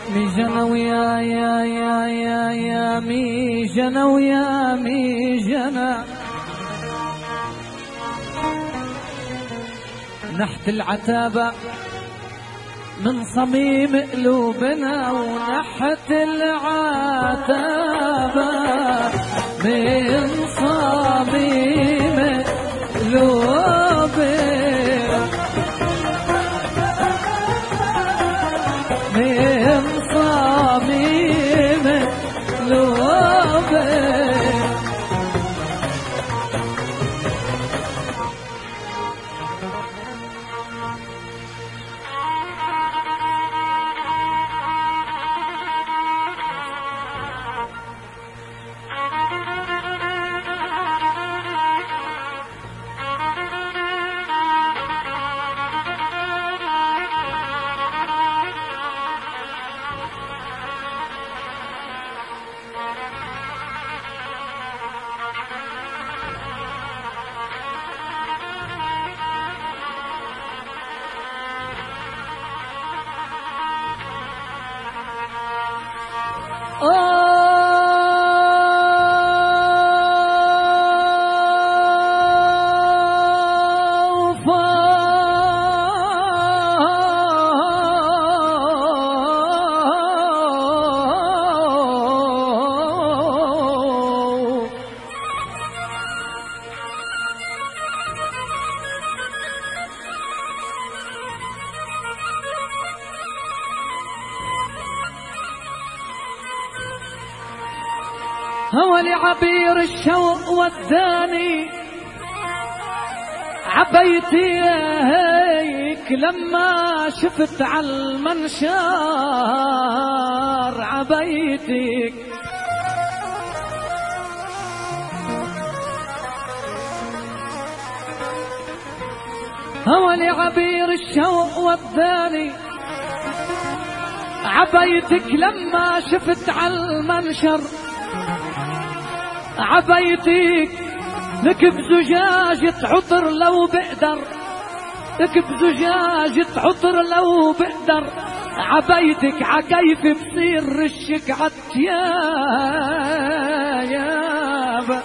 ميجنا ويا يا ميجنا ويا ميجنا نحت العتابة من صميم قلوبنا ونحت العتابة من صميم قلوبنا من صميم قلوبنا هو لعبير الشوق وداني عبيتي هيك لما شفت عالمنشار عبيتك هو لعبير الشوق وداني عبيتك لما شفت عالمنشر عبيتك لك بزجاجة عطر لو بقدر لك بزجاجة عطر لو بقدر عبيتك عكيف بصير رشك عتياب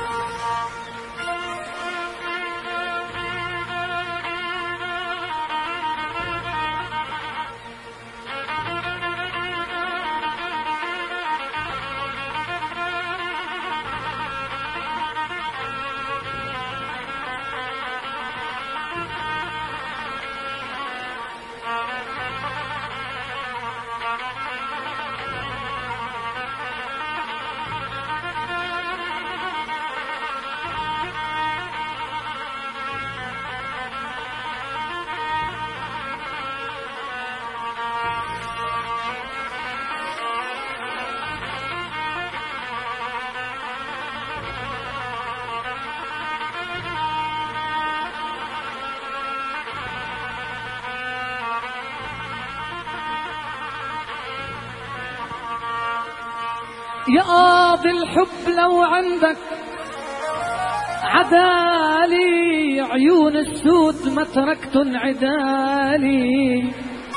يا قاضي الحب لو عندك عدالي عيون السود ما تركتن عدالي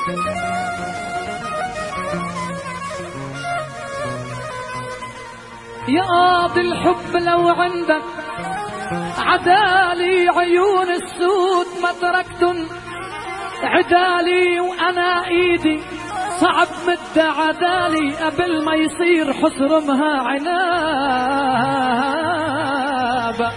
يا قاضي الحب لو عندك عدالي عيون السود ما تركتن عدالي وانا ايدي صعب مد عدالي قبل ما يصير حصرمها عناب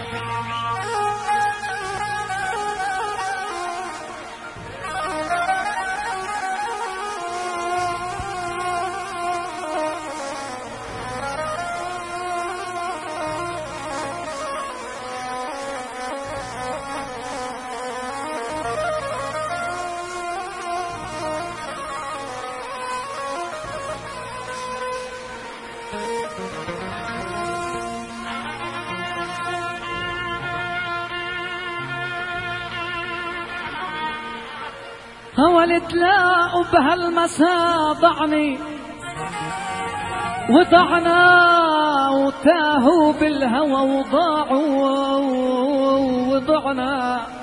هولت لاقوا بهالمساء ضعني وضعنا وتاهوا بالهوى وضاعوا وضعنا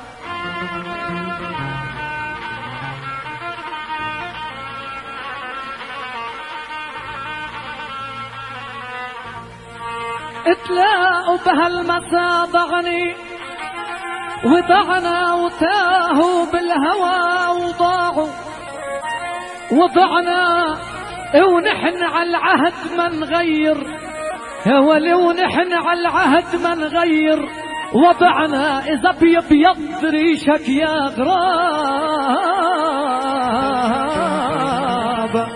تلاقوا بهالمسا ضعني وضعنا وتاهوا بالهوى وضاعوا وضعنا ونحن على العهد ما نغير يا ولي ونحن على العهد ما نغير وضعنا إذا بيبيض ريشك يا غراب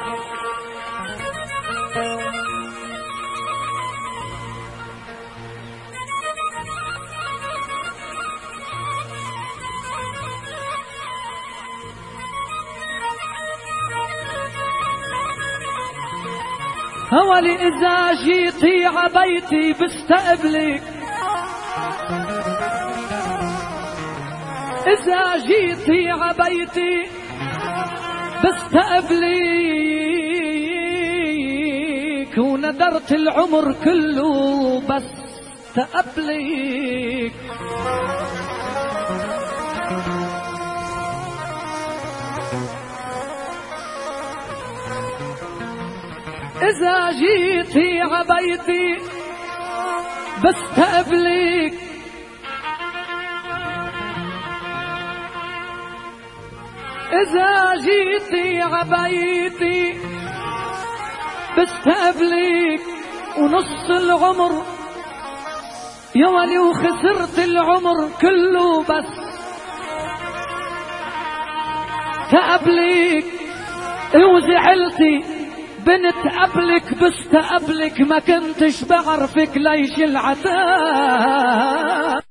هولي إذا جيتي عبيتي بستقبلك إذا جيتي عبيتي بستقبلك وندرت العمر كله بس تقبلك إذا جيتي عبيتي بستقبلك إذا جيتي عبيتي بستقبلك ونص العمر يا ولي وخسرت العمر كله بس تقبلك وزعلتي بنت قبلك بستقبلك ما كنتش بعرفك ليش العتاب